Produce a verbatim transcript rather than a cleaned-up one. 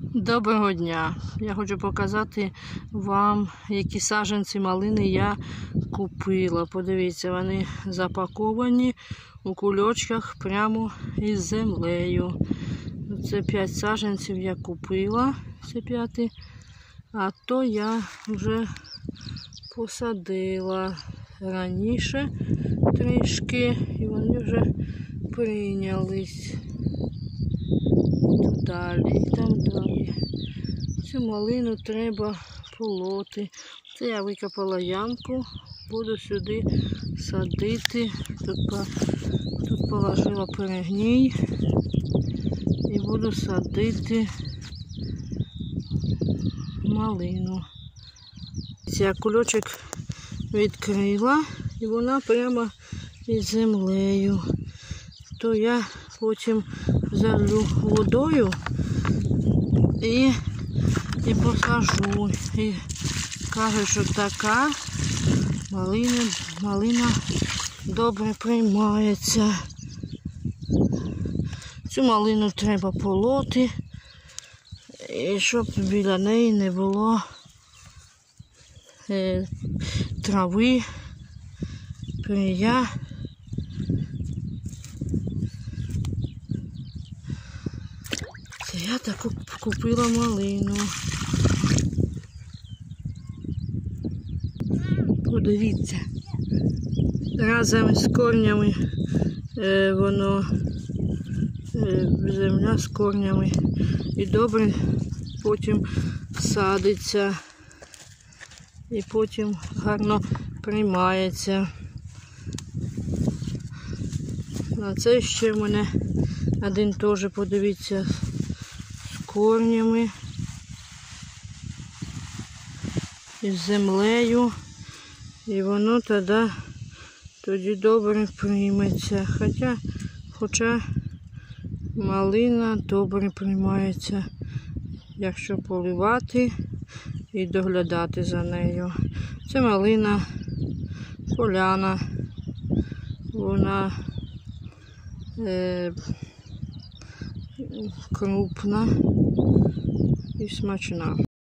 Доброго дня! Я хочу показати вам, які саджанці малини я купила. Подивіться, вони запаковані у кульочках прямо із землею. Це п'ять саджанців я купила, це п'ятий, а то я вже посадила раніше трішки, і вони вже прийнялись. Тут далі, і там далі. Цю малину треба полоти. Це я викопала ямку, буду сюди садити. Тут, тут положила перегній і буду садити малину. Я кульочок відкрила і вона прямо із землею. То я потім залю водою і, і посажу. І кажуть, що така малина, малина добре приймається. Цю малину треба полоти, і щоб біля неї не було е, трави, пирія. Це я таку купила малину. Подивіться, разом з корнями е, воно, е, земля з корнями, і добре потім садиться, і потім гарно приймається. А це ще в мене один теж, подивіться, з корнями, із землею, і воно тоді, тоді добре прийметься. Хоча, хоча малина добре приймається, якщо поливати і доглядати за нею. Це малина поляна, вона е, крупна і смачна.